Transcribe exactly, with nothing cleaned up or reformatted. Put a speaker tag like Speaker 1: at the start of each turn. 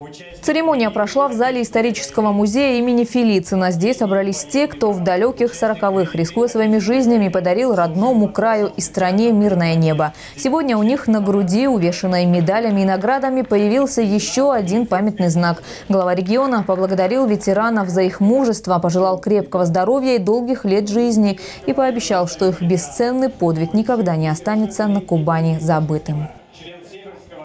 Speaker 1: Церемония прошла в зале исторического музея имени Фелицина. Здесь собрались те, кто в далеких сороковых, рискуя своими жизнями, подарил родному краю и стране мирное небо. Сегодня у них на груди, увешанной медалями и наградами, появился еще один памятный знак. Глава региона поблагодарил ветеранов за их мужество, пожелал крепкого здоровья и долгих лет жизни и пообещал, что их бесценный подвиг никогда не останется на Кубани забытым.